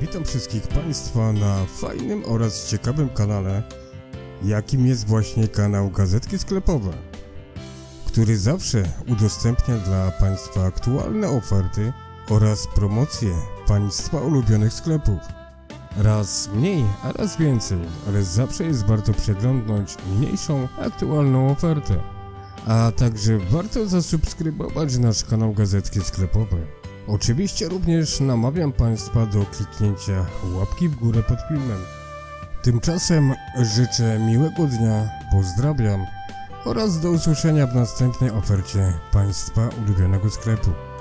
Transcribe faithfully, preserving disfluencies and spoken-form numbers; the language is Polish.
Witam wszystkich Państwa na fajnym oraz ciekawym kanale, jakim jest właśnie kanał Gazetki Sklepowe, który zawsze udostępnia dla Państwa aktualne oferty oraz promocje Państwa ulubionych sklepów. Raz mniej, a raz więcej, ale zawsze jest warto przeglądnąć mniejszą, aktualną ofertę. A także warto zasubskrybować nasz kanał Gazetki Sklepowe. Oczywiście również namawiam Państwa do kliknięcia łapki w górę pod filmem. Tymczasem życzę miłego dnia, pozdrawiam oraz do usłyszenia w następnej ofercie Państwa ulubionego sklepu.